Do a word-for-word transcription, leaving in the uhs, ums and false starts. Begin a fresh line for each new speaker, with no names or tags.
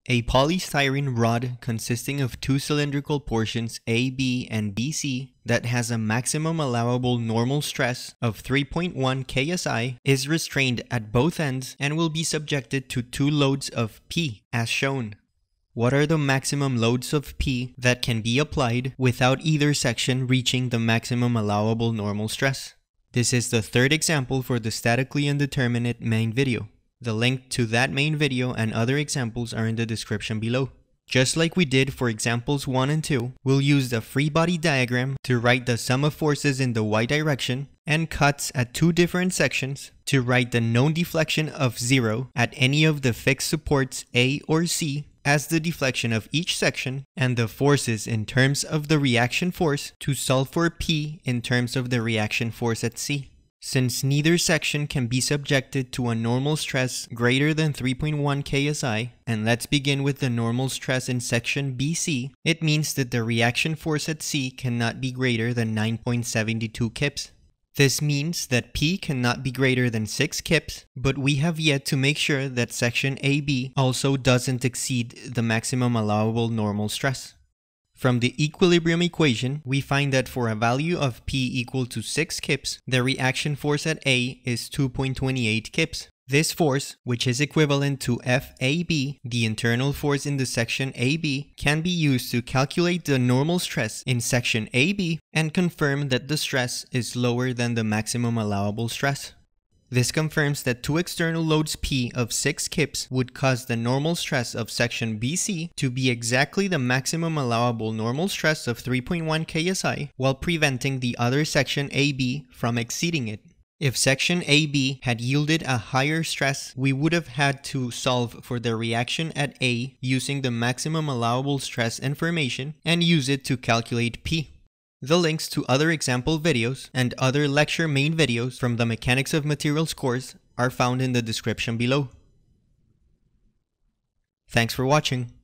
A polystyrene rod consisting of two cylindrical portions A B and B C that has a maximum allowable normal stress of three point one K S I is restrained at both ends and will be subjected to two loads of P as shown. What are the maximum loads of P that can be applied without either section reaching the maximum allowable normal stress? This is the third example for the statically indeterminate main video. The link to that main video and other examples are in the description below. Just like we did for examples one and two, we'll use the free body diagram to write the sum of forces in the y direction and cuts at two different sections to write the known deflection of zero at any of the fixed supports A or C as the deflection of each section, and the forces in terms of the reaction force to solve for P in terms of the reaction force at C. Since neither section can be subjected to a normal stress greater than three point one K S I, and let's begin with the normal stress in section B C, it means that the reaction force at C cannot be greater than nine point seven two kips. This means that P cannot be greater than six kips, but we have yet to make sure that section A B also doesn't exceed the maximum allowable normal stress. From the equilibrium equation, we find that for a value of P equal to six kips, the reaction force at A is two point two eight kips. This force, which is equivalent to F A B, the internal force in the section A B, can be used to calculate the normal stress in section A B and confirm that the stress is lower than the maximum allowable stress. This confirms that two external loads P of six kips would cause the normal stress of section B C to be exactly the maximum allowable normal stress of three point one K S I, while preventing the other section A B from exceeding it. If section A B had yielded a higher stress, we would have had to solve for the reaction at A using the maximum allowable stress information and use it to calculate P. The links to other example videos and other lecture main videos from the Mechanics of Materials course are found in the description below. Thanks for watching.